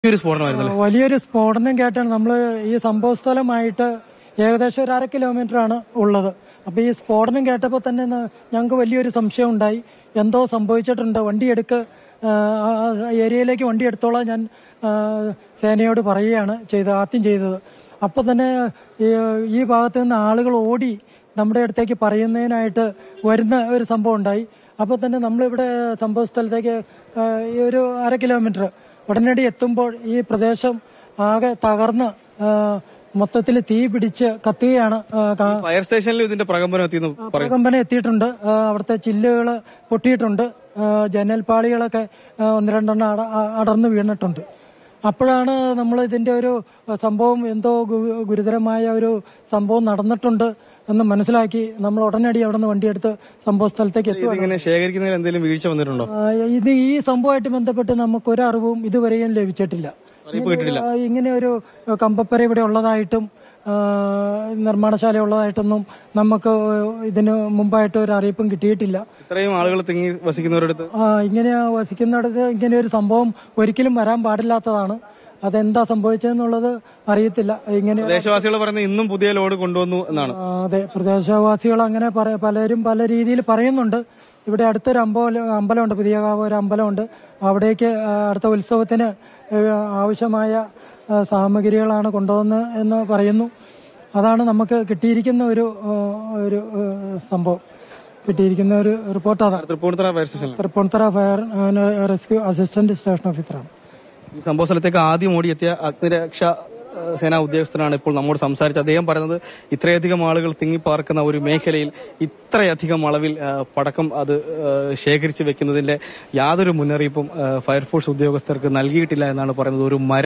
വലിയൊരു സ്ഫോടനം കേട്ടാണ് നമ്മൾ ഈ സംഭവ സ്ഥലമായിട്ട് ഏകദേശം ഒരു 1/2 കിലോമീറ്റർ ആണ് ഉള്ളത്. അപ്പൊ ഈ സ്ഫോടനം കേട്ടപ്പോൾ തന്നെ ഞങ്ങൾക്ക് വലിയൊരു സംശയം ഉണ്ടായി. എന്തോ സംഭവിച്ചിട്ടുണ്ട്, വണ്ടിയെടുക്ക്, ഏരിയയിലേക്ക് വണ്ടി എടുത്തോളാം ഞാൻ സേനയോട് പറയുകയാണ് ആദ്യം ചെയ്തത്. അപ്പോൾ തന്നെ ഈ ഭാഗത്ത് നിന്ന് ആളുകൾ ഓടി നമ്മുടെ അടുത്തേക്ക് പറയുന്നതിനായിട്ട് വരുന്ന ഒരു സംഭവം ഉണ്ടായി. അപ്പോൾ തന്നെ നമ്മളിവിടെ സംഭവ സ്ഥലത്തേക്ക് ഒരു 1/2 കിലോമീറ്റർ ഉടനടി എത്തുമ്പോൾ ഈ പ്രദേശം ആകെ തകർന്ന് മൊത്തത്തിൽ തീ പിടിച്ച് കത്തുകയാണ്. ഫയർ സ്റ്റേഷനിൽ ഇതിന്റെ പ്രകമ്പനം എത്തിയിട്ടുണ്ട്. അവിടുത്തെ ചില്ലുകൾ പൊട്ടിയിട്ടുണ്ട്. ജനൽപ്പാളികളൊക്കെ 1-2 അടർന്നു വീണിട്ടുണ്ട്. അപ്പോഴാണ് നമ്മൾ ഇതിന്റെ ഒരു സംഭവം, എന്തോ ഗുരുതരമായ ഒരു സംഭവം നടന്നിട്ടുണ്ട് എന്ന് മനസ്സിലാക്കി നമ്മൾ ഉടനടി അവിടെ നിന്ന് വണ്ടിയെടുത്ത് സംഭവ സ്ഥലത്തേക്ക് എത്തുക. ശേഖരിക്കുന്നതിൽ എന്തെങ്കിലും വീഴ്ച വന്നിട്ടുണ്ടോ? ഈ സംഭവമായിട്ട് ബന്ധപ്പെട്ട് നമുക്കൊരു അറിവും ഇതുവരെയും ലഭിച്ചിട്ടില്ല. ഇങ്ങനെ ഒരു കമ്പപ്പര ഇവിടെ ഉള്ളതായിട്ടും നിർമ്മാണശാല ഉള്ളതായിട്ടൊന്നും നമുക്ക് ഇതിന് മുമ്പായിട്ട് ഒരു അറിയിപ്പും കിട്ടിയിട്ടില്ല. ഇത്രയും ആളുകൾ തിങ്ങി വസിക്കുന്നവരടുത്ത് ഇങ്ങനെ വസിക്കുന്നിടത്ത് ഇങ്ങനെ ഒരു സംഭവം ഒരിക്കലും വരാൻ പാടില്ലാത്തതാണ്. അതെന്താ സംഭവിച്ചതെന്നുള്ളത് അറിയത്തില്ല. ഇങ്ങനെ പ്രദേശവാസികൾ പറയുന്നത് ഇന്നും പുതിയ ലോഡ് കൊണ്ടുവന്നു എന്നാണ്. അതെ, പ്രദേശവാസികൾ അങ്ങനെ പലരും പല രീതിയിൽ പറയുന്നുണ്ട്. ഇവിടെ അടുത്തൊരു അമ്പലമുണ്ട്, പുതിയകാവ് ഒരു അമ്പലമുണ്ട്. അവിടേക്ക് അടുത്ത ഉത്സവത്തിന് ആവശ്യമായ സാമഗ്രികളാണ് കൊണ്ടുവന്നത് എന്ന് പറയുന്നു. അതാണ് നമുക്ക് കിട്ടിയിരിക്കുന്ന ഒരു സംഭവം, കിട്ടിയിരിക്കുന്ന ഒരു റിപ്പോർട്ട്. അതാണ് Thrippunithura fire and rescue assistant station ഓഫീസറാണ്. ഈ സംഭവ സ്ഥലത്തേക്ക് ആദ്യം ഓടിയെത്തിയ അഗ്നിരക്ഷാ സേനാ ഉദ്യോഗസ്ഥനാണ് ഇപ്പോൾ നമ്മോട് സംസാരിച്ചത്. അദ്ദേഹം പറയുന്നത് ഇത്രയധികം ആളുകൾ തിങ്ങിപ്പാർക്കുന്ന ഒരു മേഖലയിൽ ഇത്രയധികം അളവിൽ പടക്കം അത് ശേഖരിച്ചു വെക്കുന്നതിന്റെ യാതൊരു മുന്നറിയിപ്പും ഫയർഫോഴ്സ് ഉദ്യോഗസ്ഥർക്ക് നൽകിയിട്ടില്ല എന്നാണ് പറയുന്നത്. ഒരു